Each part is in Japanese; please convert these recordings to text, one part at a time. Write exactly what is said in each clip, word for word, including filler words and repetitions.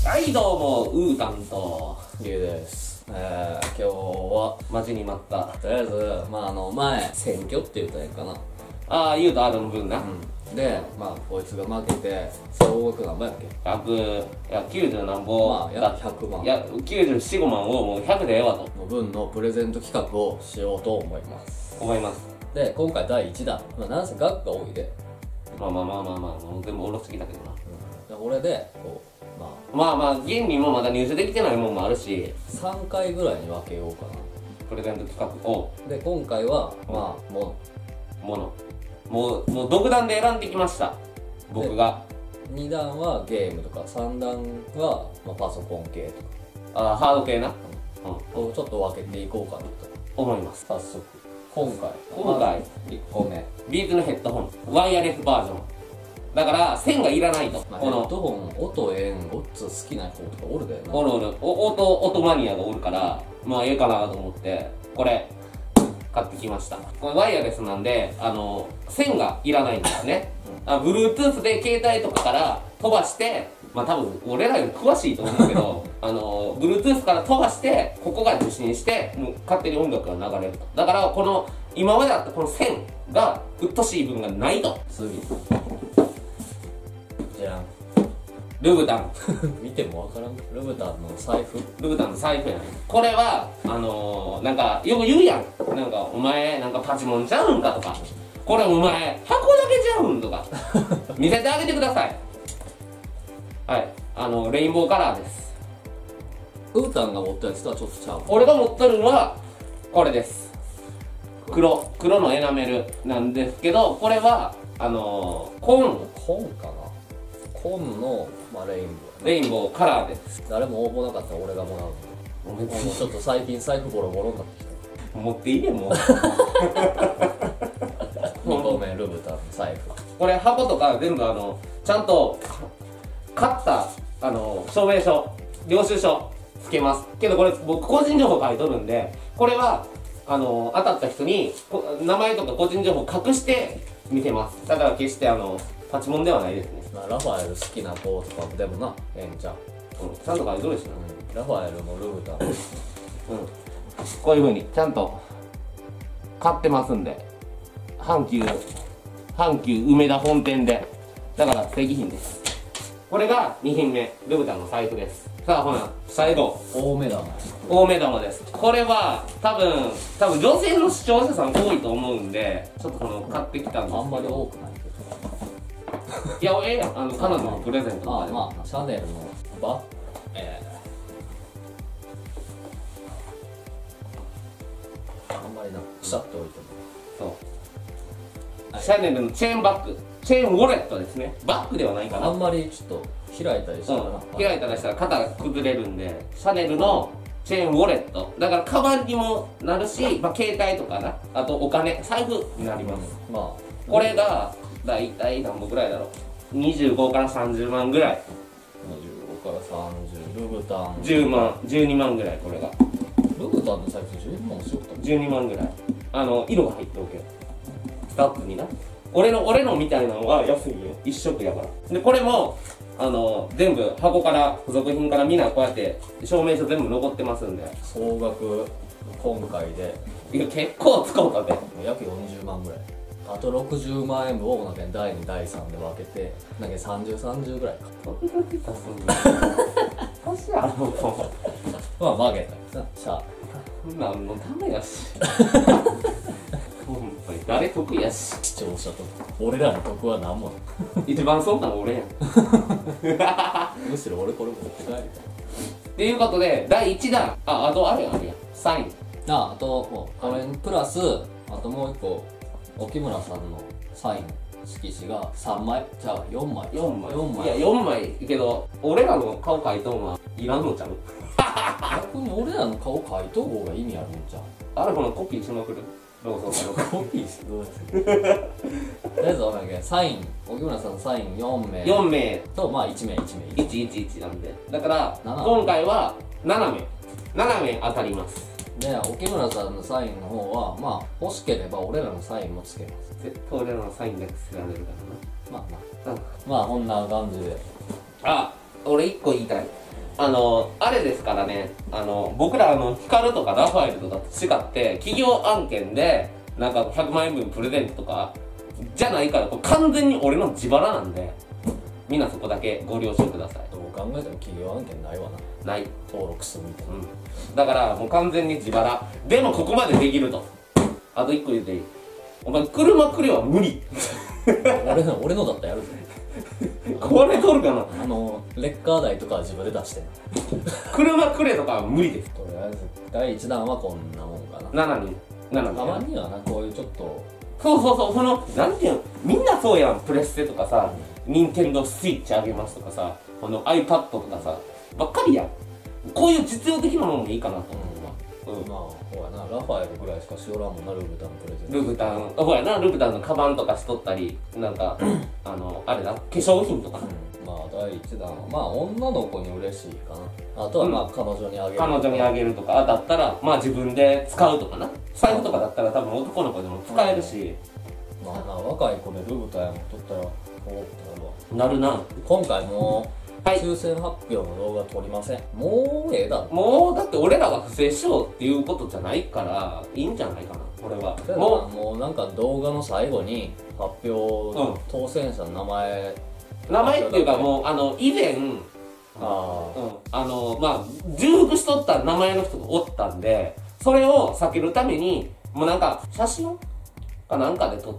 はいどうも、ウータンとリュウです。えー、今日は待ちに待った。とりあえず、まああの前、選挙って言ったらいいかな。ああ、ユウとアルの分な。うん、で、まあこいつが負けて、総額何倍やっけ ?ひゃく、いや、きゅうじゅう何ぼ、まあ約ひゃくまん。いや、きゅうじゅうよん、ごまんをもうひゃくでええわと。の分のプレゼント企画をしようと思います。思います。で、今回だいいちだん。まあなんせ額が多いで。まあまあまあまあまあ、もう全部おろすぎたけどな。うん、俺で、こう、まあまあまあ現にもまだ入手できてないもんもあるしさんかいぐらいに分けようかなプレゼント企画をで今回はまあものものもうもう独断で選んできました僕がにだんはゲームとかさんだんは、まあ、パソコン系とかああハード系なうん、うん、ちょっと分けていこうかなと思います。早速今回今回いっこめビーズのヘッドホンワイヤレスバージョンだから線がいらないと、まあ、このヘッドホン音ええんごっつ好きな人とかおるでなおるおるお音音マニアがおるからまあええかなと思ってこれ買ってきました。これワイヤレスなんであの線がいらないんですね、うん、あ Bluetooth で携帯とかから飛ばしてまあ多分俺らより詳しいと思うけどあの Bluetooth から飛ばしてここが受信してもう勝手に音楽が流れると。だからこの今まであったこの線がうっとしい部分がないと。次じゃんルブタン見てもわからんルブタンの財布ルブタンの財布やねこれはあのー、なんかよく言うやんなんかお前なんかパチモンちゃうんかとかこれお前箱だけちゃうんとか見せてあげてください。はいあのレインボーカラーです。ルブタンが持ったやつとはちょっとちゃう俺が持っとるのはこれです。黒黒のエナメルなんですけどこれはあのー、コンコンかなコンの、まあ、レインボーレインボーカラーです。誰も応募なかったら俺がもらうのもうちょっと最近財布ボロボロになってきた持っていいねもうにこめルブタンの財布これ箱とか全部あのちゃんと買ったあの証明書領収書つけますけどこれ僕個人情報書いとるんでこれはあの当たった人に名前とか個人情報隠して見せます。だから決してあのパチモンではないですね。ラファエル好きな子とかでもなええんちゃう、うん、ちゃんと書いとるしな、うん、ラファエルもルブタンうんこういうふうにちゃんと買ってますんで阪急阪急梅田本店でだから正規品です。これがにひんめルブタンの財布です。さあほな最後大目玉大目玉です。これは多分多分女性の視聴者さん多いと思うんでちょっとこの買ってきたんですけどあんまり多くないけどいやええやんあの彼女のプレゼントとかでもまあシャネルのバッええー、あんまりなくしゃっておいてもそう、はい、シャネルのチェーンバッグチェーンウォレットですね。バッグではないかな。あんまりちょっと開いたりしたらな、うん、開いたりしたら肩が崩れるんでシャネルのチェーンウォレットだからカバンにもなるし、まあ、携帯とかなあとお金財布になります、うん、まあこれがだいたい何本ぐらいだろうにじゅうごからさんじゅうまんぐらいにじゅうごからさんじゅうルブタンじゅうまんじゅうにまんぐらいこれがルブタンの財布じゅうにまんしよったじゅうにまんぐらいあの色が入っておけスタッフにな俺の俺のみたいなのが安いよ一色やからでこれもあの全部箱から付属品からみんなこうやって証明書全部残ってますんで総額今回でいや結構使うたで約よんじゅうまんぐらいあとろくじゅうまんえんぶをなんかだいにだいさんで分けてなんかさんじゅう、さんじゅうぐらいかどれだけ足すんだ足やろもうまあ曲げたさシャー何のためやし誰得やし視聴者と俺らの得は何も一番損なの俺やんむしろ俺これ持って帰るっていうことでだいいちだんああとあれあるやんサインああともうこれプラスあともう一個沖村さんのサイン色紙がさんまいじゃあよんまいよんまいよんまいいやよんまいけど俺らの顔描いとんはいらんのちゃう逆に俺らの顔描いとう方が意味あるんちゃうあれこのコピーしまくるどうぞコピーしてどうですとりあえずなんかサイン沖村さんのサインよんめいよんめいとまあいちめいいちめいいちいちいちなんでだから今回はななめいななめい当たりますで沖村さんのサインの方はまあ欲しければ俺らのサインもつけます絶対俺らのサインだけつけられるからなまあまあ、うん、まあこんな感じであ俺いっこ言いたいあのあれですからね、あの僕らあのヒカルとかラファエルとかと違って企業案件でなんかひゃくまんえんぶんプレゼントとかじゃないから、これ完全に俺の自腹なんで、みんなそこだけご了承ください。 どう考えても企業案件ないわな。 ない登録するみたいな。 うん、だからもう完全に自腹でもここまでできると。あといっこ言うていい？お前車くれは無理俺の俺のだったらやるぜ。 これ取るかな。 あのレッカー代とかは自分で出してん。 車くれとかは無理です。 とりあえずだいいちだんはこんなもんかな。 ななにななにたまにはな、こういうちょっとそうそうそう、そのなんていうの、みんなそうやん。プレステとかさ、ニンテンドースイッチあげますとかさ、この iPad とかさばっかりやん。こういう実用的なものもいいかなと思うわ。うん、 まあほらな、ラファエルぐらいしかしおらんもんな、ルブタンプレゼント。 ルブタン、ほらな、ルブタンのカバンとかしとったり、なんかあのあれだ、化粧品とか、 うん、まあだいいちだんはまあ女の子に嬉しいかな。あとはまあ、うん、彼女にあげる、 彼女にあげるとか、だったらまあ自分で使うとかな。財布とかだったら多分男の子でも使えるし、 うん、まあな、若い子でルブタンやも取ったらおおってなるわ。なるな。 今回もはい、 抽選発表の動画撮りません。もうええだろ。 もうだって俺らが不正しようっていうことじゃないからいいんじゃないかな、俺は。 もうもうなんか動画の最後に発表、うん、当選者の名前名前っていうか、もうあの以前あ、 うん、あのまあ重複しとった名前の人がおったんで、それを避けるためにもうなんか写真かなんかで撮って、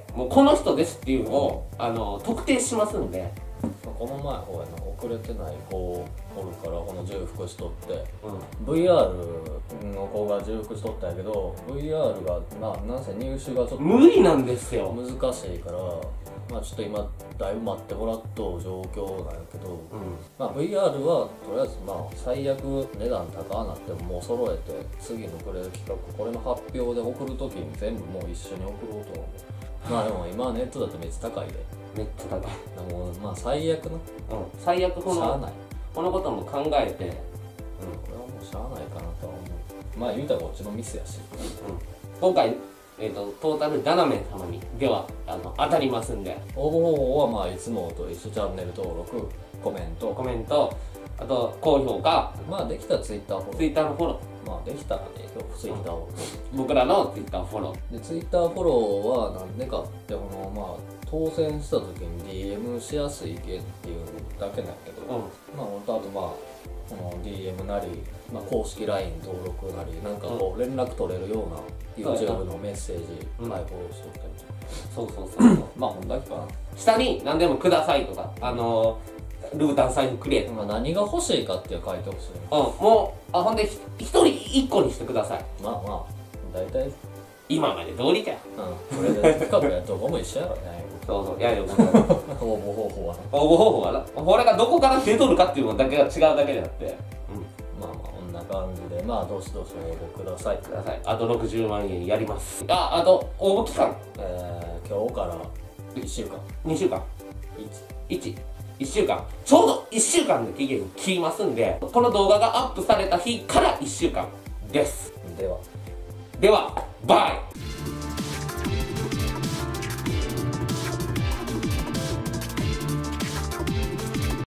もうこの人ですっていうのをあの特定しますんで。 この前ほらな、遅れてない子おるからこの重複しとって、 うん、 ブイアール の子が重複しとったんやけど ブイアール がな、なんせ入手がちょっと無理なんですよ。 難しいから、まあちょっと今だいぶ待ってもらっとう状況なんやけど、うん、まあ ブイアール はとりあえずまあ最悪値段高なってももう揃えて、次のくれる企画これの発表で送るときに全部もう一緒に送ろうと思う。まあでも今ネットだとめっちゃ高いで。 めっちゃ高い。 もうまあ最悪な。うん。 最悪このしゃあない。 このことも考えて、うん、これはもうしゃあないかなとは思う。まあ言うたらこっちのミスやし。 うん。今回えーとトータルななめい様にではあの当たりますんで。 応募方法はまあいつもと一緒。チャンネル登録、コメント、 コメント、あと高評価。 まあできたらツイッターフォロー。 ツイッターのフォロー。 まあできたらね、ツイッターを、 うん、僕らのツイッターフォローで、ツイッターフォローはなんでかってこのまあ当選した時に ディーエム しやすいけっていうだけなんやけど、うん、まあ本当あとまあこの ディーエム なり、まあ、公式 ライン 登録なりなんかこう連絡取れるような YouTube のメッセージ開放しとったりとか、 そうそうそうそうまあ本だけかな。 下に何でもくださいとか、あのー、ルブタン財布くれとか、 まあ何が欲しいかっていう書いてほしい。 うん、もうあほんで一人一個にしてください。 まあまあ大体今まで通りじゃん。 うん、これで企画やどこも一緒やろね。 そうそう、やるよ。応募方法は応募方法はな、これがどこから出とるかっていうのだけが違うだけであって、うん、 まあまあこんな感じで、まあどしどし応募ください。 ください。あとろくじゅうまんえんやります。あ、あと応募期間、 えー、今日からいっしゅうかん、 にしゅうかん、いち、いっしゅうかん、ちょうどいっしゅうかんで期限切りますんで、この動画がアップされた日からいっしゅうかんです。 ではではバイ。